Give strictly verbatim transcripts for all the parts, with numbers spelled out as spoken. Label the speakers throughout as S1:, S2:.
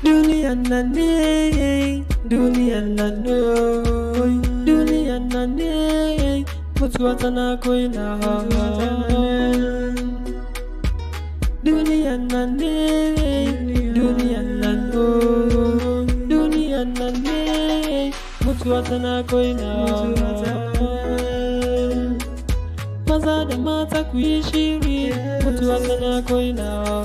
S1: Duniyan nan ne, duniyan nan ne, duniyan nan ne, mutuwa tana ko'ina. Duniyan nan ne, duniyan nan ne, duniyan nan ne, mutuwa tana ko'ina. Maza da mata ku yi shiri, mutuwa tana ko'ina.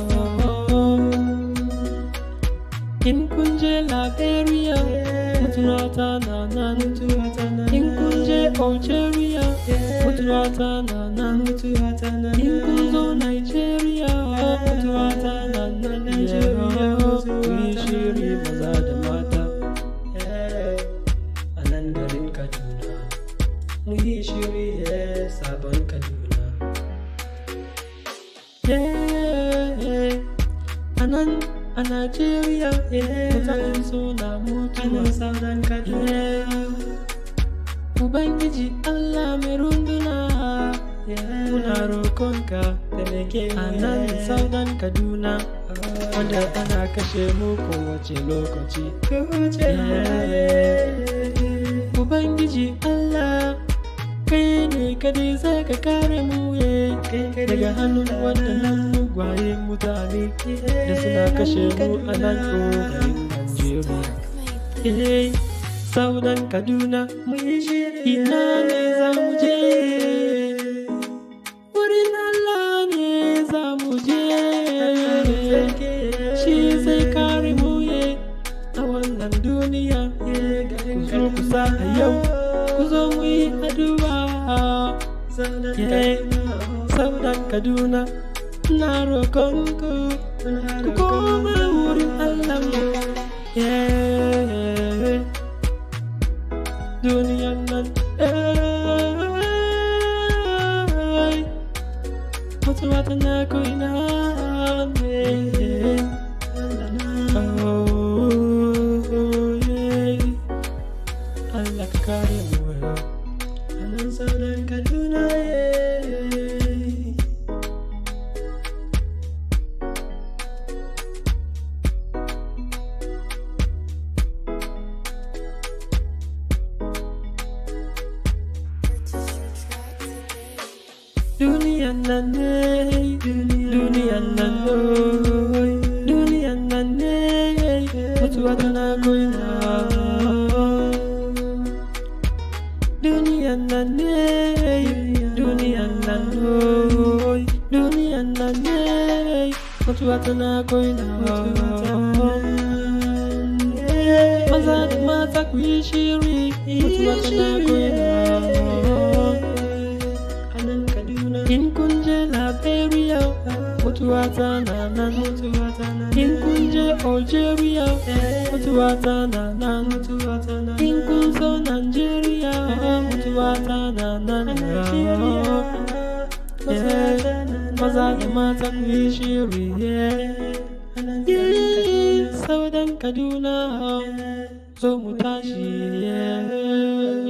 S1: In kun je Liberia, mutuwa tana nan. In kun je Algeria, mutuwa tana nan. In kun zo Nigeria, mutuwa tana nan. Ku yi shiri maza da mata a nan garin Kaduna. Mu yi shiri sabon Kaduna. A nan a Nigeria, mutane suna mutuwa sauran Kaduna. Ubangiji Allah mai runduna, muna roƙonka da nake a nan sauran Kaduna, wanda ana kashe mu kowace lokaci. Ubangiji Allah, kai ne kadai za ka kare mu daga hannun waɗannan mugwayen mutane da suna kashe mu a nan ƙoƙarin Najeriya. Saudan Kaduna, ina ne za mu je? Wurin Allah ne za mu je, shi zai kare mu a wannan duniya. Ku zo kusa a yau, ku zo mu yi addu'a. Saudan Kaduna, na roƙonku ku koma wurin Allah mu. Duniyan nan, mutuwa tana ko'ina ne. Allah ka kare mu a nan sauran Kaduna. Duniyan nan ne, duniyan nan ne, duniyan nan ne, mutuwa tana ko'ina. Duniyan nan ne, duniyan nan ne, duniyan nan ne, mutuwa tana ko'ina. Maza da mata ku yi shiri, mutuwa tana ko'ina. In kun je Liberia, mutuwa tana nan. In kun je Algeria, mutuwa tana nan. In kun zo Nigeria, mutuwa tana nan. Maza da mata ku yi shiri, saudan Kaduna, zo mu tashi.